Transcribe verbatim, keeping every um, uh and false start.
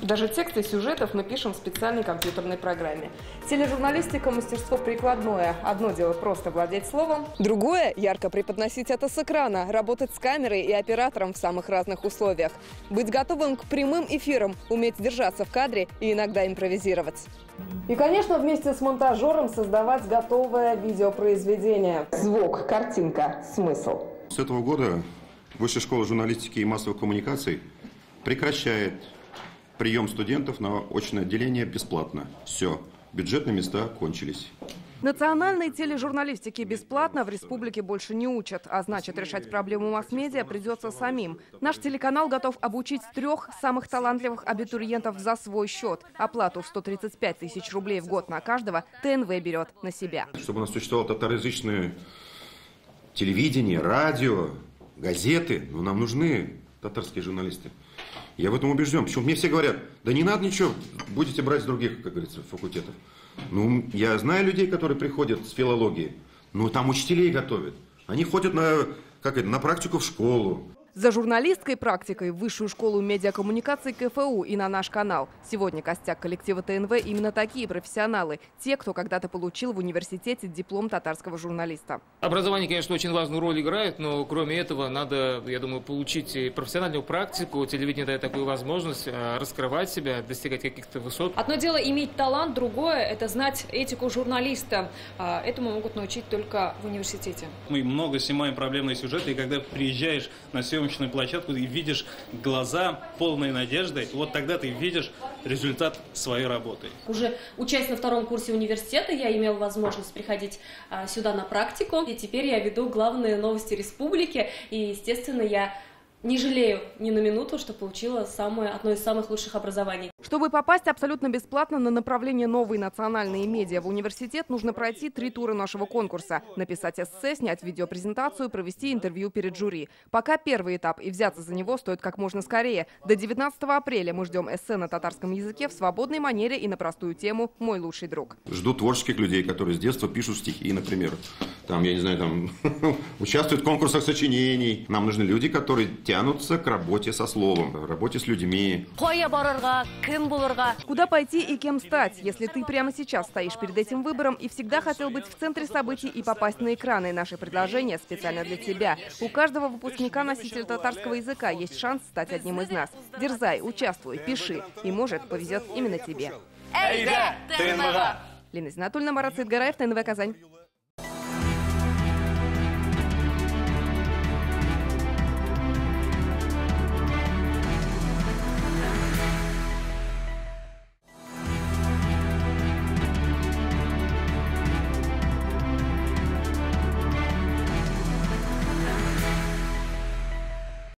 Даже тексты сюжетов мы пишем в специальной компьютерной программе. Тележурналистика – мастерство прикладное. Одно дело просто владеть словом, другое – ярко преподносить это с экрана, работать с камерой и оператором в самых разных условиях. Быть готовым к прямым эфирам, уметь держаться в кадре и иногда импровизировать. И, конечно, вместе с монтажером создавать готовое видеопроизведение. Звук, картинка, смысл. С этого года Высшая школа журналистики и массовых коммуникаций прекращает прием студентов на очное отделение бесплатно. Все, бюджетные места кончились. Национальной тележурналистики бесплатно в республике больше не учат, а значит, решать проблему масс-медиа придется самим. Наш телеканал готов обучить трех самых талантливых абитуриентов за свой счет. Оплату в сто тридцать пять тысяч рублей в год на каждого ТНВ берет на себя. Чтобы у нас существовало татароязычное телевидение, радио, газеты, ну, нам нужны татарские журналисты. Я в этом убежден. Почему мне все говорят, да не надо ничего, будете брать с других, как говорится, факультетов. Ну, я знаю людей, которые приходят с филологии, ну, там учителей готовят. Они ходят на, как это, на практику в школу. За журналистской практикой в Высшую школу медиакоммуникаций КФУ и на наш канал. Сегодня костяк коллектива ТНВ именно такие профессионалы. Те, кто когда-то получил в университете диплом татарского журналиста. Образование, конечно, очень важную роль играет, но кроме этого надо, я думаю, получить профессиональную практику. Телевидение дает такую возможность раскрывать себя, достигать каких-то высот. Одно дело иметь талант, другое – это знать этику журналиста. Этому могут научить только в университете. Мы много снимаем проблемные сюжеты, и когда приезжаешь на съемочную площадку и видишь глаза полной надежды, вот тогда ты видишь результат своей работы. Уже учась на втором курсе университета, я имел возможность приходить а, сюда на практику, и теперь я веду главные новости республики, и, естественно, я не жалею ни на минуту, что получила самое, одно из самых лучших образований. Чтобы попасть абсолютно бесплатно на направление «Новые национальные медиа» в университет, нужно пройти три тура нашего конкурса. Написать эссе, снять видеопрезентацию, провести интервью перед жюри. Пока первый этап, и взяться за него стоит как можно скорее. До девятнадцатого апреля мы ждем эссе на татарском языке в свободной манере и на простую тему «Мой лучший друг». Жду творческих людей, которые с детства пишут стихи, например. Там, я не знаю, там участвуют в конкурсах сочинений. Нам нужны люди, которые тянутся к работе со словом, работе с людьми. Куда пойти и кем стать, если ты прямо сейчас стоишь перед этим выбором и всегда хотел быть в центре событий и попасть на экраны? Наше предложение специально для тебя. У каждого выпускника носителя татарского языка есть шанс стать одним из нас. Дерзай, участвуй, пиши. И, может, повезет именно тебе. Лина Зинатульна, Марат Сидгараев, ТНВ Казань.